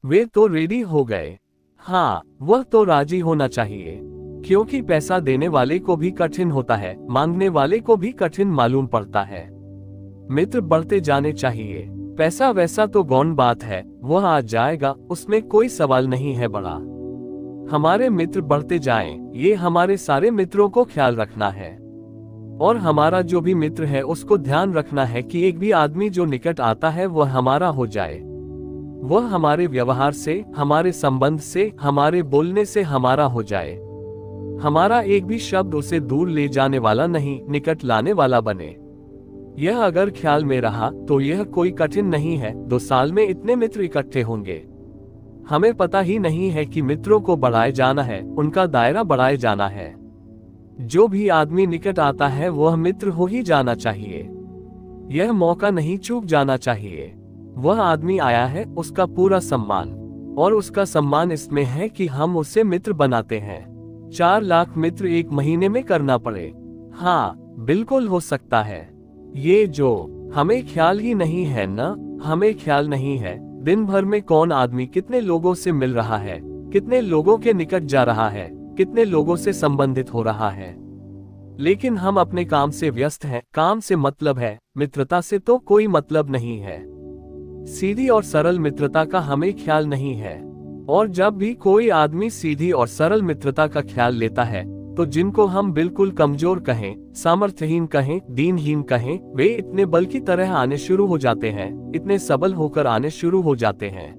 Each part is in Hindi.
वे तो रेडी हो गए। हाँ, वह तो राजी होना चाहिए, क्योंकि पैसा देने वाले को भी कठिन होता है, मांगने वाले को भी कठिन मालूम पड़ता है। मित्र बढ़ते जाने चाहिए। पैसा वैसा तो गौण बात है, वह आ जाएगा, उसमें कोई सवाल नहीं है बड़ा। हमारे मित्र बढ़ते जाएं, ये हमारे सारे मित्रों को ख्याल रखना है। और हमारा जो भी मित्र है उसको ध्यान रखना है कि एक भी आदमी जो निकट आता है वह हमारा हो जाए। वह हमारे व्यवहार से, हमारे संबंध से, हमारे बोलने से हमारा हो जाए। हमारा एक भी शब्द उसे दूर ले जाने वाला नहीं, निकट लाने वाला बने। यह अगर ख्याल में रहा तो यह कोई कठिन नहीं है। 2 साल में इतने मित्र इकट्ठे होंगे। हमें पता ही नहीं है कि मित्रों को बढ़ाए जाना है, उनका दायरा बढ़ाए जाना है। जो भी आदमी निकट आता है वह मित्र हो ही जाना चाहिए। यह मौका नहीं चूक जाना चाहिए। वह आदमी आया है, उसका पूरा सम्मान, और उसका सम्मान इसमें है कि हम उससे मित्र बनाते हैं। 4 लाख मित्र 1 महीने में करना पड़े। हाँ, बिल्कुल हो सकता है। ये जो हमें ख्याल ही नहीं है ना, हमें ख्याल नहीं है दिन भर में कौन आदमी कितने लोगों से मिल रहा है, कितने लोगों के निकट जा रहा है, कितने लोगों से संबंधित हो रहा है। लेकिन हम अपने काम से व्यस्त हैं, काम से मतलब है, मित्रता से तो कोई मतलब नहीं है। सीधी और सरल मित्रता का हमें ख्याल नहीं है। और जब भी कोई आदमी सीधी और सरल मित्रता का ख्याल लेता है तो जिनको हम बिल्कुल कमजोर कहें, सामर्थ्यहीन कहें, दीनहीन कहें, वे इतने बल की तरह आने शुरू हो जाते हैं, इतने सबल होकर आने शुरू हो जाते हैं।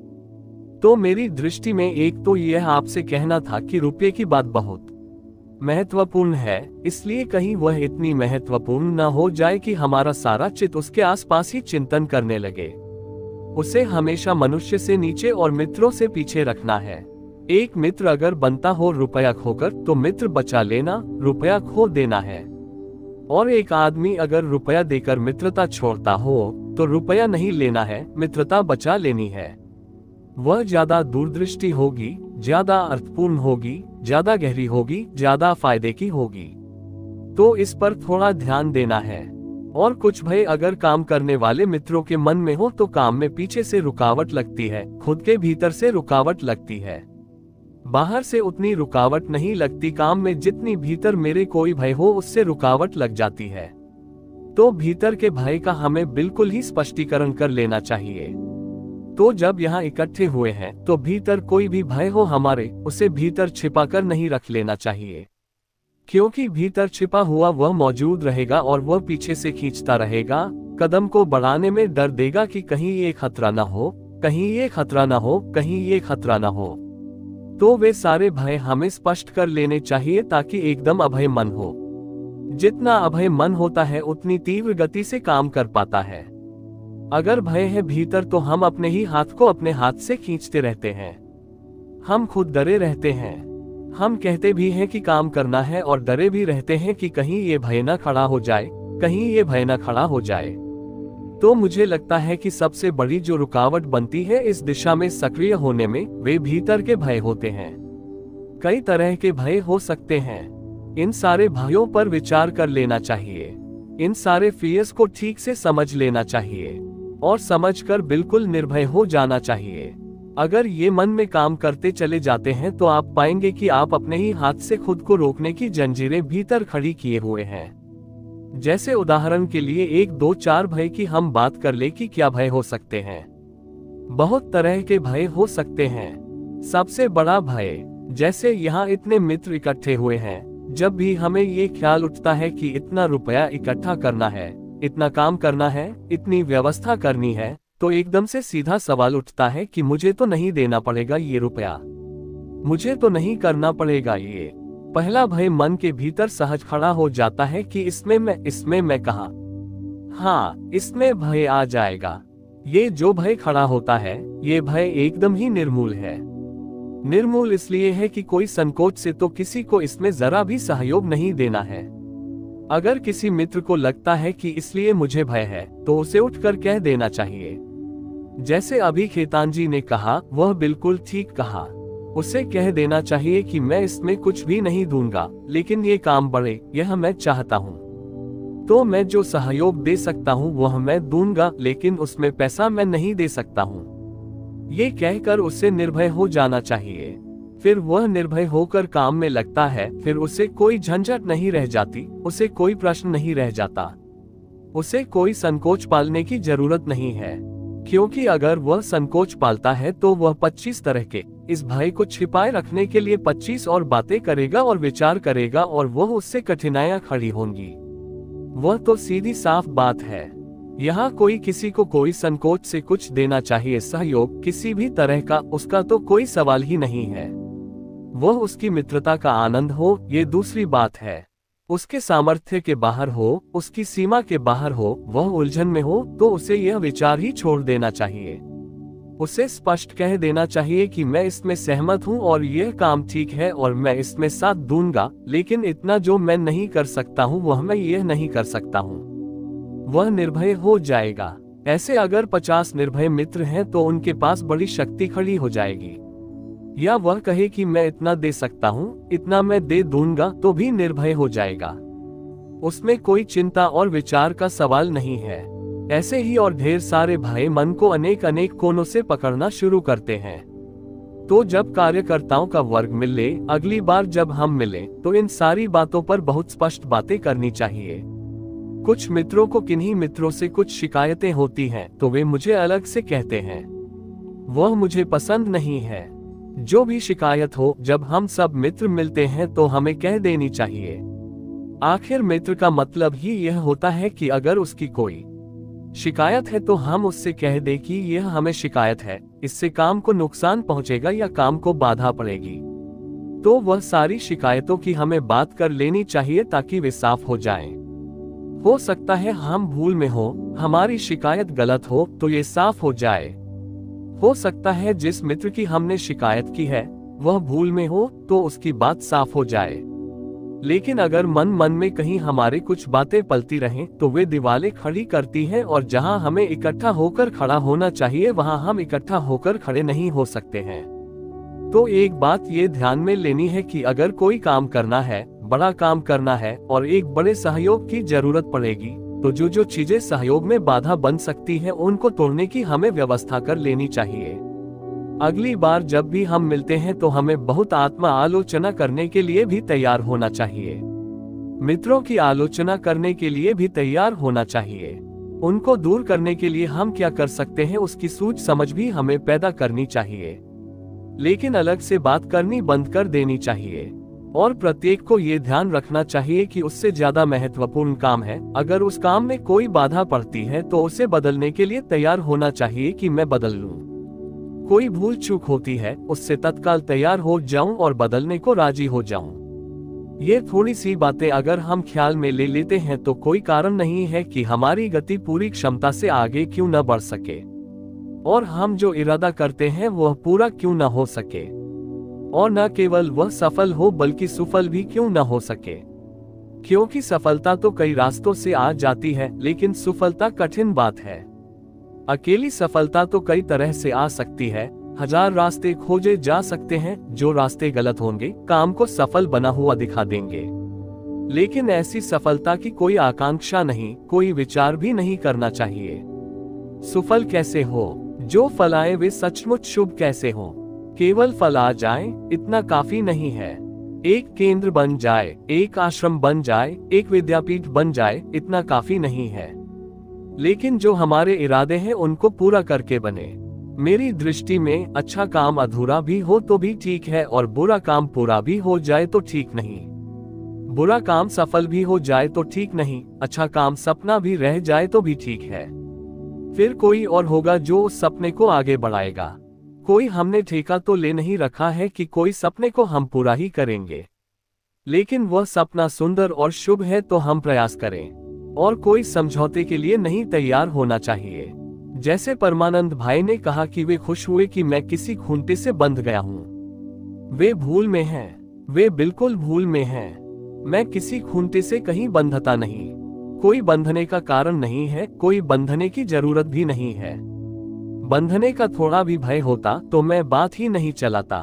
तो मेरी दृष्टि में एक तो यह आपसे कहना था कि रुपये की बात बहुत महत्वपूर्ण है, इसलिए कहीं वह इतनी महत्वपूर्ण न हो जाए कि हमारा सारा चित्त उसके आसपास ही चिंतन करने लगे। उसे हमेशा मनुष्य से नीचे और मित्रों से पीछे रखना है। एक मित्र अगर बनता हो रुपया खोकर तो मित्र बचा लेना, रुपया खो देना है। और एक आदमी अगर रुपया देकर मित्रता छोड़ता हो तो रुपया नहीं लेना है, मित्रता बचा लेनी है। वह ज्यादा दूरदृष्टि होगी, ज्यादा अर्थपूर्ण होगी, ज्यादा गहरी होगी, ज्यादा फायदे की होगी। तो इस पर थोड़ा ध्यान देना है। और कुछ भय अगर काम करने वाले मित्रों के मन में हो तो काम में पीछे से रुकावट लगती है, खुद के भीतर से रुकावट लगती है। बाहर से उतनी रुकावट नहीं लगती, काम में जितनी भीतर मेरे कोई भय हो उससे रुकावट लग जाती है। तो भीतर के भय का हमें बिल्कुल ही स्पष्टीकरण कर लेना चाहिए। तो जब यहाँ इकट्ठे हुए हैं तो भीतर कोई भी भय हो हमारे, उसे भीतर छिपा कर नहीं रख लेना चाहिए, क्योंकि भीतर छिपा हुआ वह मौजूद रहेगा और वह पीछे से खींचता रहेगा। कदम को बढ़ाने में डर देगा कि कहीं ये खतरा ना हो, कहीं ये खतरा ना हो, कहीं ये खतरा ना हो। तो वे सारे भय हमें स्पष्ट कर लेने चाहिए ताकि एकदम अभय मन हो। जितना अभय मन होता है उतनी तीव्र गति से काम कर पाता है। अगर भय है भीतर तो हम अपने ही हाथ को अपने हाथ से खींचते रहते हैं। हम खुद डरे रहते हैं। हम कहते भी हैं कि काम करना है और डरे भी रहते हैं कि कहीं ये भय न खड़ा हो जाए, कहीं ये भय न खड़ा हो जाए। तो मुझे लगता है कि सबसे बड़ी जो रुकावट बनती है इस दिशा में सक्रिय होने में, वे भीतर के भय होते हैं। कई तरह के भय हो सकते हैं। इन सारे भयों पर विचार कर लेना चाहिए। इन सारे फियर्स को ठीक से समझ लेना चाहिए और समझकर बिल्कुल निर्भय हो जाना चाहिए। अगर ये मन में काम करते चले जाते हैं तो आप पाएंगे कि आप अपने ही हाथ से खुद को रोकने की जंजीरें भीतर खड़ी किए हुए हैं। जैसे उदाहरण के लिए 1, 2, 4 भय की हम बात कर ले कि क्या भय हो सकते हैं। बहुत तरह के भय हो सकते हैं। सबसे बड़ा भय, जैसे यहाँ इतने मित्र इकट्ठे हुए हैं, जब भी हमें ये ख्याल उठता है कि इतना रुपया इकट्ठा करना है, इतना काम करना है, इतनी व्यवस्था करनी है, तो एकदम से सीधा सवाल उठता है कि मुझे तो नहीं देना पड़ेगा ये रुपया, मुझे तो नहीं करना पड़ेगा ये। पहला भय मन के भीतर सहज खड़ा हो जाता है कि इसमें मैं कहा। हाँ, इसमें भय आ जाएगा। ये जो भय खड़ा होता है, ये भय एकदम ही निर्मूल है। निर्मूल इसलिए है कि कोई संकोच से तो किसी को इसमें जरा भी सहयोग नहीं देना है। अगर किसी मित्र को लगता है कि इसलिए मुझे भय है, तो उसे उठकर कह देना चाहिए। जैसे अभी खेतान जी ने कहा, वह बिल्कुल ठीक कहा। उसे कह देना चाहिए कि मैं इसमें कुछ भी नहीं दूंगा, लेकिन ये काम बढ़े, यह मैं चाहता हूँ। तो मैं जो सहयोग दे सकता हूँ वह मैं दूंगा, लेकिन उसमें पैसा मैं नहीं दे सकता हूँ। ये कहकर उसे निर्भय हो जाना चाहिए। फिर वह निर्भय होकर काम में लगता है। फिर उसे कोई झंझट नहीं रह जाती, उसे कोई प्रश्न नहीं रह जाता, उसे कोई संकोच पालने की जरूरत नहीं है। क्योंकि अगर वह संकोच पालता है तो वह 25 तरह के इस भय को छिपाए रखने के लिए 25 और बातें करेगा और विचार करेगा, और वह उससे कठिनाइयां खड़ी होंगी। वह तो सीधी साफ बात है। यहाँ कोई किसी को कोई संकोच से कुछ देना चाहिए, सहयोग किसी भी तरह का, उसका तो कोई सवाल ही नहीं है। वह उसकी मित्रता का आनंद हो, ये दूसरी बात है। उसके सामर्थ्य के बाहर हो, उसकी सीमा के बाहर हो, वह उलझन में हो, तो उसे यह विचार ही छोड़ देना चाहिए। उसे स्पष्ट कह देना चाहिए कि मैं इसमें सहमत हूँ और यह काम ठीक है और मैं इसमें साथ दूंगा, लेकिन इतना जो मैं नहीं कर सकता हूँ वह मैं यह नहीं कर सकता हूँ। वह निर्भय हो जाएगा। ऐसे अगर 50 निर्भय मित्र हैं तो उनके पास बड़ी शक्ति खड़ी हो जाएगी। या वह कहे कि मैं इतना दे सकता हूँ, इतना मैं दे दूंगा, तो भी निर्भय हो जाएगा। उसमें कोई चिंता और विचार का सवाल नहीं है। ऐसे ही और ढेर सारे भय मन को अनेक अनेक कोनों से पकड़ना शुरू करते हैं। तो जब कार्यकर्ताओं का वर्ग मिले, अगली बार जब हम मिले, तो इन सारी बातों पर बहुत स्पष्ट बातें करनी चाहिए। कुछ मित्रों को किन्हीं मित्रों से कुछ शिकायतें होती हैं, तो वे मुझे अलग से कहते हैं। वह मुझे पसंद नहीं है। जो भी शिकायत हो, जब हम सब मित्र मिलते हैं तो हमें कह देनी चाहिए। आखिर मित्र का मतलब ही यह होता है कि अगर उसकी कोई शिकायत है तो हम उससे कह दे कि यह हमें शिकायत है, इससे काम को नुकसान पहुंचेगा या काम को बाधा पड़ेगी। तो वह सारी शिकायतों की हमें बात कर लेनी चाहिए ताकि वे साफ हो जाएं। हो सकता है हम भूल में हो, हमारी शिकायत गलत हो, तो ये साफ हो जाए। हो सकता है जिस मित्र की हमने शिकायत की है वह भूल में हो, तो उसकी बात साफ हो जाए। लेकिन अगर मन मन में कहीं हमारे कुछ बातें पलती रहें तो वे दीवारें खड़ी करती हैं, और जहां हमें इकट्ठा होकर खड़ा होना चाहिए वहां हम इकट्ठा होकर खड़े नहीं हो सकते हैं। तो एक बात ये ध्यान में लेनी है कि अगर कोई काम करना है, बड़ा काम करना है और एक बड़े सहयोग की जरूरत पड़ेगी, तो जो जो चीजें सहयोग में बाधा बन सकती हैं उनको तोड़ने की हमें व्यवस्था कर लेनी चाहिए। अगली बार जब भी हम मिलते हैं तो हमें बहुत आत्मा आलोचना करने के लिए भी तैयार होना चाहिए। मित्रों की आलोचना करने के लिए भी तैयार होना चाहिए। उनको दूर करने के लिए हम क्या कर सकते हैं उसकी सूझ समझ भी हमें पैदा करनी चाहिए। लेकिन अलग से बात करनी बंद कर देनी चाहिए। और प्रत्येक को ये ध्यान रखना चाहिए कि उससे ज्यादा महत्वपूर्ण काम है। अगर उस काम में कोई बाधा पड़ती है तो उसे बदलने के लिए तैयार होना चाहिए कि मैं बदल लूं। कोई भूल चूक होती है, उससे तत्काल तैयार हो जाऊं और बदलने को राजी हो जाऊं। ये थोड़ी सी बातें अगर हम ख्याल में ले लेते हैं तो कोई कारण नहीं है कि हमारी गति पूरी क्षमता से आगे क्यों न बढ़ सके, और हम जो इरादा करते हैं वह पूरा क्यों न हो सके, और न केवल वह सफल हो बल्कि सुफल भी क्यों न हो सके। क्योंकि सफलता तो कई रास्तों से आ जाती है, लेकिन सुफलता कठिन बात है। अकेली सफलता तो कई तरह से आ सकती है। 1000 रास्ते खोजे जा सकते हैं, जो रास्ते गलत होंगे काम को सफल बना हुआ दिखा देंगे। लेकिन ऐसी सफलता की कोई आकांक्षा नहीं, कोई विचार भी नहीं करना चाहिए। सुफल कैसे हो, जो फल आए वे सचमुच शुभ कैसे हो। केवल फल आ जाए इतना काफी नहीं है। एक केंद्र बन जाए, एक आश्रम बन जाए, एक विद्यापीठ बन जाए, इतना काफी नहीं है। लेकिन जो हमारे इरादे हैं उनको पूरा करके बने। मेरी दृष्टि में अच्छा काम अधूरा भी हो तो भी ठीक है, और बुरा काम पूरा भी हो जाए तो ठीक नहीं। बुरा काम सफल भी हो जाए तो ठीक नहीं, अच्छा काम सपना भी रह जाए तो भी ठीक है। फिर कोई और होगा जो उस सपने को आगे बढ़ाएगा। कोई हमने ठेका तो ले नहीं रखा है कि कोई सपने को हम पूरा ही करेंगे, लेकिन वह सपना सुंदर और शुभ है तो हम प्रयास करें, और कोई समझौते के लिए नहीं तैयार होना चाहिए। जैसे परमानंद भाई ने कहा कि वे खुश हुए कि मैं किसी खूंटे से बंध गया हूँ। वे भूल में हैं, वे बिल्कुल भूल में हैं। मैं किसी खूंटे से कहीं बंधता नहीं, कोई बंधने का कारण नहीं है, कोई बंधने की जरूरत भी नहीं है। बंधने का थोड़ा भी भय होता तो मैं बात ही नहीं चलाता।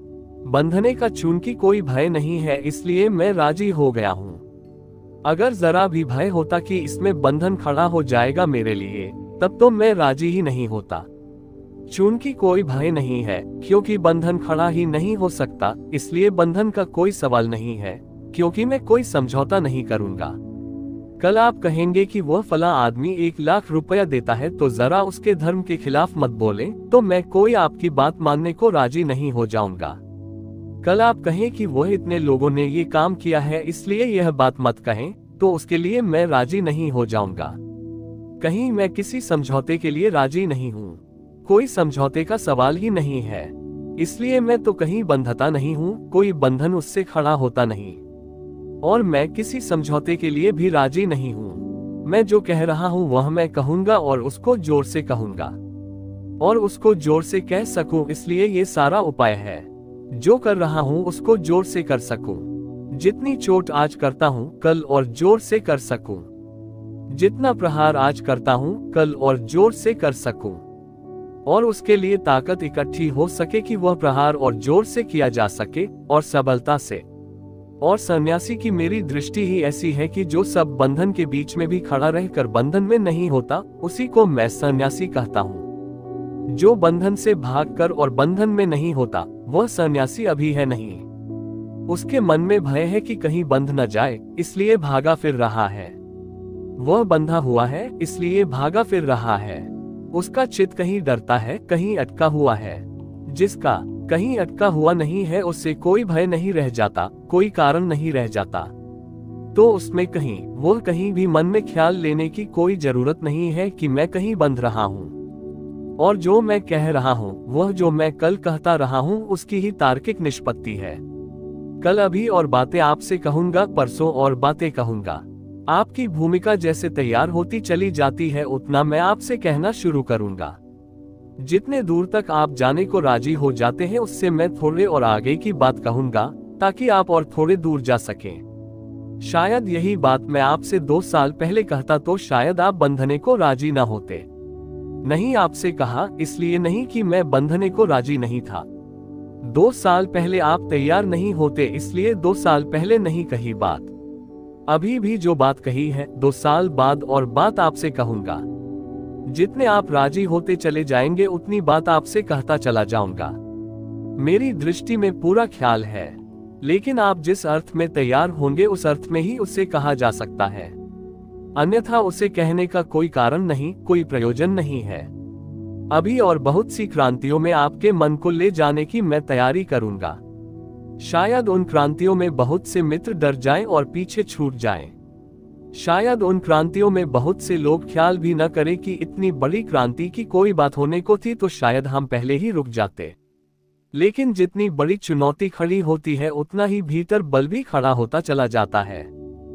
बंधने का चूंकि कोई भय नहीं है इसलिए मैं राजी हो गया हूँ। अगर जरा भी भय होता कि इसमें बंधन खड़ा हो जाएगा मेरे लिए, तब तो मैं राजी ही नहीं होता। चूंकि कोई भय नहीं है, क्योंकि बंधन खड़ा ही नहीं हो सकता, इसलिए बंधन का कोई सवाल नहीं है, क्योंकि मैं कोई समझौता नहीं करूंगा। कल आप कहेंगे कि वह फला आदमी 1 लाख रुपया देता है तो जरा उसके धर्म के खिलाफ मत बोले, तो मैं कोई आपकी बात मानने को राजी नहीं हो जाऊंगा। कल आप कहें कि वह इतने लोगों ने ये काम किया है इसलिए यह बात मत कहें, तो उसके लिए मैं राजी नहीं हो जाऊंगा। कहीं मैं किसी समझौते के लिए राजी नहीं हूँ, कोई समझौते का सवाल ही नहीं है, इसलिए मैं तो कहीं बंधता नहीं हूँ, कोई बंधन उससे खड़ा होता नहीं, और मैं किसी समझौते के लिए भी राजी नहीं हूँ। मैं जो कह रहा हूँ वह मैं कहूंगा और उसको जोर से कहूंगा, और उसको जोर से कह सकूं, इसलिए ये सारा उपाय है। जो कर रहा हूँ उसको जोर से कर सकूं, जितनी चोट आज करता हूँ कल और जोर से कर सकूं, जितना प्रहार आज करता हूँ कल और जोर से कर सकूं, और उसके लिए ताकत इकट्ठी हो सके कि वह प्रहार और जोर से किया जा सके, और सबलता से। और सन्यासी की मेरी दृष्टि ही ऐसी है कि जो सब बंधन के बीच में भी खड़ा रहकर बंधन में नहीं होता, उसी को मैं सन्यासी कहता हूँ। जो बंधन से भागकर और बंधन में नहीं होता, वह सन्यासी अभी है नहीं। उसके मन में भय है कि कहीं बंध न जाए, इसलिए भागा फिर रहा है। वह बंधा हुआ है, इसलिए भागा फिर रहा है। उसका चित्त कहीं डरता है, कहीं अटका हुआ है। जिसका कहीं अटका हुआ नहीं है, उससे कोई भय नहीं रह जाता, कोई कारण नहीं रह जाता। तो उसमें कहीं भी मन में ख्याल लेने की कोई जरूरत नहीं है कि मैं कहीं बंध रहा हूँ। और जो मैं कह रहा हूँ, वह जो मैं कल कहता रहा हूँ, उसकी ही तार्किक निष्पत्ति है। कल अभी और बातें आपसे कहूंगा, परसों और बातें कहूंगा। आपकी भूमिका जैसे तैयार होती चली जाती है, उतना मैं आपसे कहना शुरू करूंगा। जितने दूर तक आप जाने को राजी हो जाते हैं, उससे मैं थोड़े और आगे की बात कहूंगा, ताकि आप और थोड़े दूर जा सकें। शायद यही बात मैं आपसे 2 साल पहले कहता तो शायद आप बंधने को राजी न होते। नहीं आपसे कहा, इसलिए नहीं कि मैं बंधने को राजी नहीं था। 2 साल पहले आप तैयार नहीं होते, इसलिए 2 साल पहले नहीं कही बात। अभी भी जो बात कही है, 2 साल बाद और बात आपसे कहूंगा। जितने आप राजी होते चले जाएंगे, उतनी बात आपसे कहता चला जाऊंगा। मेरी दृष्टि में पूरा ख्याल है, लेकिन आप जिस अर्थ में तैयार होंगे, उस अर्थ में ही उसे कहा जा सकता है। अन्यथा उसे कहने का कोई कारण नहीं, कोई प्रयोजन नहीं है। अभी और बहुत सी क्रांतियों में आपके मन को ले जाने की मैं तैयारी करूंगा। शायद उन क्रांतियों में बहुत से मित्र डर जाएं और पीछे छूट जाएं। शायद उन क्रांतियों में बहुत से लोग ख्याल भी न करें कि इतनी बड़ी क्रांति की कोई बात होने को थी, तो शायद हम पहले ही रुक जाते। लेकिन जितनी बड़ी चुनौती खड़ी होती है, उतना ही भीतर बल भी खड़ा होता चला जाता है।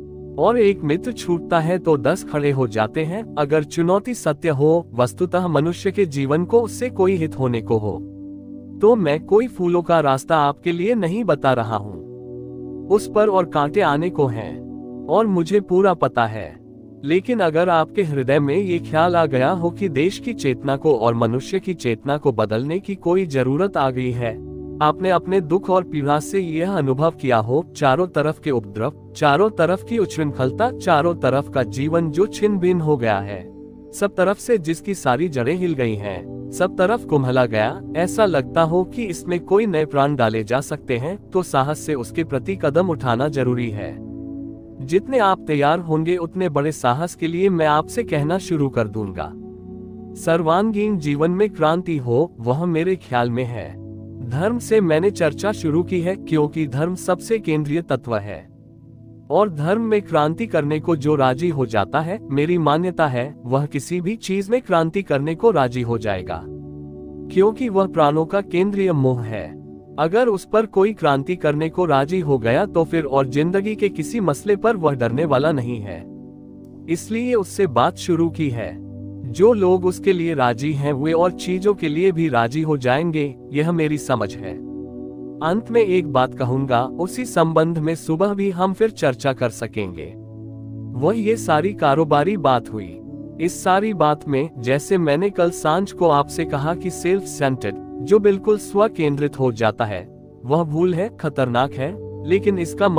और एक मित्र छूटता है तो 10 खड़े हो जाते हैं। अगर चुनौती सत्य हो, वस्तुतः मनुष्य के जीवन को उससे कोई हित होने को हो, तो मैं कोई फूलों का रास्ता आपके लिए नहीं बता रहा हूँ। उस पर और कांटे आने को हैं, और मुझे पूरा पता है। लेकिन अगर आपके हृदय में ये ख्याल आ गया हो कि देश की चेतना को और मनुष्य की चेतना को बदलने की कोई जरूरत आ गई है, आपने अपने दुख और पीड़ा से यह अनुभव किया हो, चारों तरफ के उपद्रव, चारों तरफ की उच्छृंखलता, चारों तरफ का जीवन जो छिन्न भिन्न हो गया है, सब तरफ से जिसकी सारी जड़ें हिल गई हैं, सब तरफ कुम्हला गया, ऐसा लगता हो कि इसमें कोई नए प्राण डाले जा सकते हैं, तो साहस से उसके प्रति कदम उठाना जरूरी है। जितने आप तैयार होंगे, उतने बड़े साहस के लिए मैं आपसे कहना शुरू कर दूंगा। सर्वांगीण जीवन में क्रांति हो, वह मेरे ख्याल में है। धर्म से मैंने चर्चा शुरू की है, क्योंकि धर्म सबसे केंद्रीय तत्व है, और धर्म में क्रांति करने को जो राजी हो जाता है, मेरी मान्यता है, वह किसी भी चीज में क्रांति करने को राजी हो जाएगा, क्योंकि वह प्राणों का केंद्रीय मोह है। अगर उस पर कोई क्रांति करने को राजी हो गया, तो फिर और जिंदगी के किसी मसले पर वह डरने वाला नहीं है। इसलिए उससे बात शुरू की है। जो लोग उसके लिए राजी हैं, वे और चीजों के लिए भी राजी हो जाएंगे, यह मेरी समझ है। अंत में एक बात कहूंगा, उसी संबंध में सुबह भी हम फिर चर्चा कर सकेंगे। वह ये सारी कारोबारी बात हुई। इस सारी बात में, जैसे मैंने कल सांझ को आपसे कहा कि सेल्फ सेंटर्ड, जो बिल्कुल स्व केंद्रित हो जाता है, वह भूल है, खतरनाक है। लेकिन इसका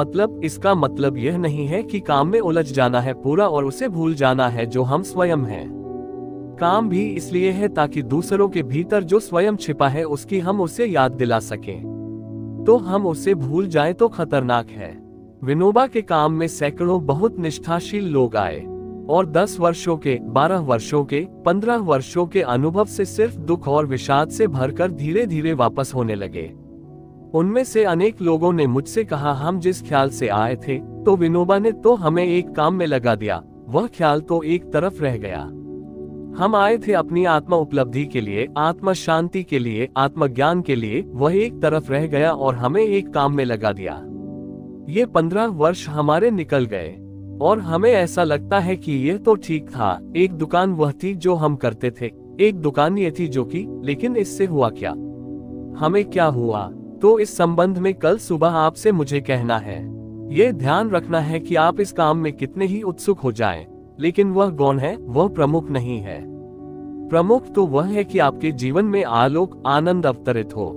मतलब यह नहीं है कि काम में उलझ जाना है पूरा और उसे भूल जाना है जो हम स्वयं हैं। काम भी इसलिए है ताकि दूसरों के भीतर जो स्वयं छिपा है उसकी हम उसे याद दिला सकें। तो हम उसे भूल जाएं तो खतरनाक है। विनोबा के काम में सैकड़ों बहुत निष्ठाशील लोग आए और 10 वर्षों के, 12 वर्षों के, 15 वर्षों के अनुभव से सिर्फ दुख और विषाद से भरकर धीरे धीरे वापस होने लगे। उनमें से अनेक लोगों ने मुझसे कहा, हम जिस ख्याल से आए थे तो विनोबा ने तो हमें एक काम में लगा दिया, वह ख्याल तो एक तरफ रह गया। हम आए थे अपनी आत्मा उपलब्धि के लिए, आत्मा शांति के लिए, आत्मज्ञान के लिए, वह एक तरफ रह गया और हमें एक काम में लगा दिया। ये 15 वर्ष हमारे निकल गए और हमें ऐसा लगता है कि यह तो ठीक था। एक दुकान वह थी जो हम करते थे, एक दुकान ये थी जो कि, लेकिन इससे हुआ क्या? हमें क्या हुआ? तो इस संबंध में कल सुबह आपसे मुझे कहना है। ये ध्यान रखना है कि आप इस काम में कितने ही उत्सुक हो जाएं, लेकिन वह कौन है? वह प्रमुख नहीं है। प्रमुख तो वह है कि आपके जीवन में आलोक, आनंद अवतरित हो।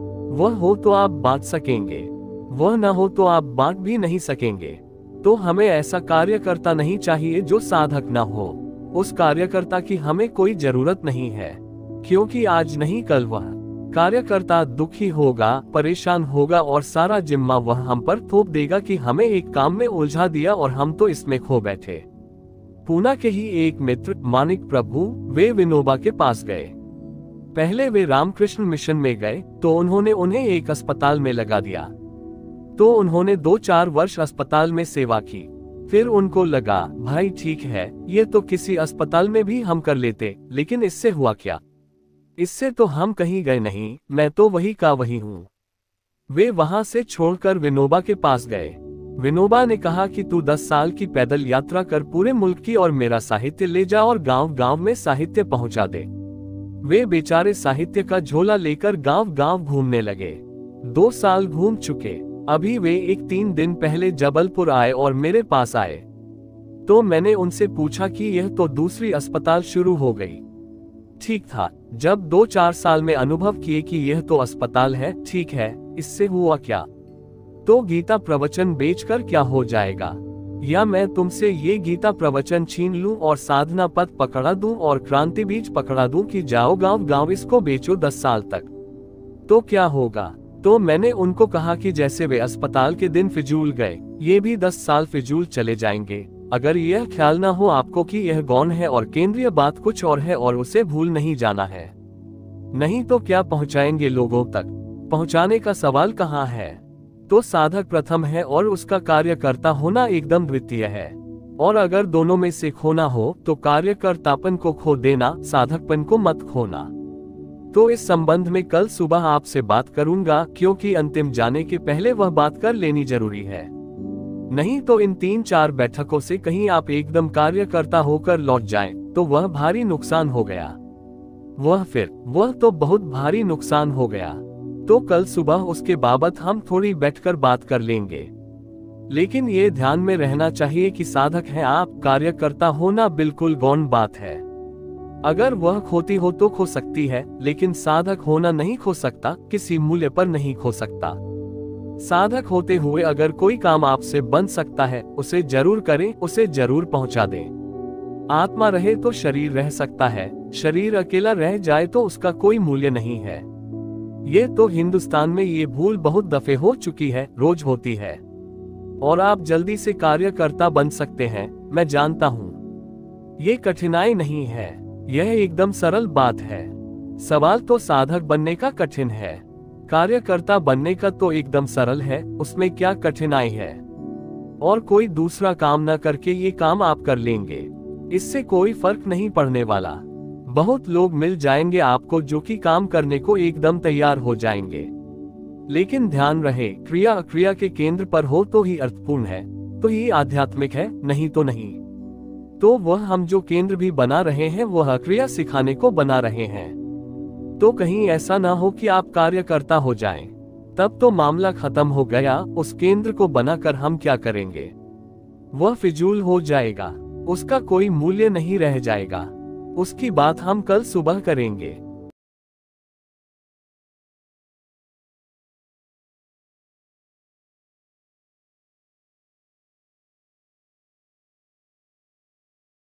वह हो तो आप बांट सकेंगे, वह न हो तो आप बांट भी नहीं सकेंगे। तो हमें ऐसा कार्यकर्ता नहीं चाहिए जो साधक न हो। उस कार्यकर्ता की हमें कोई जरूरत नहीं है, क्योंकि आज नहीं कल वह कार्यकर्ता दुखी होगा, परेशान होगा और सारा जिम्मा वह हम पर थोप देगा कि हमें एक काम में उलझा दिया और हम तो इसमें खो बैठे। पूना के ही एक मित्र मानिक प्रभु, वे विनोबा के पास गए। पहले वे रामकृष्ण मिशन में गए तो उन्होंने उन्हें एक अस्पताल में लगा दिया। तो उन्होंने 2-4 वर्ष अस्पताल में सेवा की। फिर उनको लगा, भाई ठीक है, ये तो किसी अस्पताल में भी हम कर लेते, लेकिन इससे हुआ क्या? इससे तो हम कहीं गए नहीं, मैं तो वही का वही हूँ। वे वहां से छोड़कर विनोबा के पास गए। विनोबा ने कहा कि तू 10 साल की पैदल यात्रा कर पूरे मुल्क की और मेरा साहित्य ले जा और गांव गांव में साहित्य पहुंचा दे। वे बेचारे साहित्य का झोला लेकर गांव गांव घूमने लगे। 2 साल घूम चुके। अभी वे 3 दिन पहले जबलपुर आए और मेरे पास आए। तो मैंने उनसे पूछा कि यह तो दूसरी अस्पताल शुरू हो गई। ठीक था, जब 2-4 साल में अनुभव किए कि यह तो अस्पताल है, ठीक है, इससे हुआ क्या? तो गीता प्रवचन बेचकर क्या हो जाएगा? या मैं तुमसे ये गीता प्रवचन छीन लूं और साधना पथ पकड़ा दूं और क्रांति बीज पकड़ा दूं कि जाओ गांव गांव इसको बेचो 10 साल तक, तो क्या होगा? तो मैंने उनको कहा कि जैसे वे अस्पताल के दिन फिजूल गए, ये भी 10 साल फिजूल चले जाएंगे। अगर यह ख्याल ना हो आपको कि यह गौण है और केंद्रीय बात कुछ और है और उसे भूल नहीं जाना है, नहीं तो क्या पहुंचाएंगे लोगों तक? पहुंचाने का सवाल कहाँ है? तो साधक प्रथम है और उसका कार्यकर्ता होना एकदम द्वितीय है। और अगर दोनों में से खोना हो तो कार्यकर्तापन को खो देना, साधकपन को मत खोना। तो इस संबंध में कल सुबह आपसे बात करूंगा, क्योंकि अंतिम जाने के पहले वह बात कर लेनी जरूरी है। नहीं तो इन 3-4 बैठकों से कहीं आप एकदम कार्यकर्ता होकर लौट जाएं, तो वह भारी नुकसान हो गया। वह तो बहुत भारी नुकसान हो गया। तो कल सुबह उसके बाबत हम थोड़ी बैठकर बात कर लेंगे। लेकिन ये ध्यान में रहना चाहिए कि साधक हैं आप, कार्यकर्ता होना बिल्कुल गौण बात है। अगर वह खोती हो तो खो सकती है, लेकिन साधक होना नहीं खो सकता, किसी मूल्य पर नहीं खो सकता। साधक होते हुए अगर कोई काम आपसे बन सकता है, उसे जरूर करें, उसे जरूर पहुंचा दें। आत्मा रहे तो शरीर रह सकता है, शरीर अकेला रह जाए तो उसका कोई मूल्य नहीं है। ये तो हिंदुस्तान में ये भूल बहुत दफे हो चुकी है, रोज होती है। और आप जल्दी से कार्यकर्ता बन सकते हैं, मैं जानता हूँ। ये कठिनाई नहीं है, यह एकदम सरल बात है। सवाल तो साधक बनने का कठिन है, कार्यकर्ता बनने का तो एकदम सरल है, उसमें क्या कठिनाई है? और कोई दूसरा काम न करके ये काम आप कर लेंगे, इससे कोई फर्क नहीं पड़ने वाला। बहुत लोग मिल जाएंगे आपको जो कि काम करने को एकदम तैयार हो जाएंगे। लेकिन ध्यान रहे, क्रिया अक्रिया के केंद्र पर हो तो ही अर्थपूर्ण है, तो ही आध्यात्मिक है, नहीं तो नहीं। तो वह हम जो केंद्र भी बना रहे हैं वह क्रिया सिखाने को बना रहे हैं। तो कहीं ऐसा ना हो कि आप कार्यकर्ता हो जाएं, तब तो मामला खत्म हो गया। उस केंद्र को बनाकर हम क्या करेंगे? वह फिजूल हो जाएगा, उसका कोई मूल्य नहीं रह जाएगा। उसकी बात हम कल सुबह करेंगे।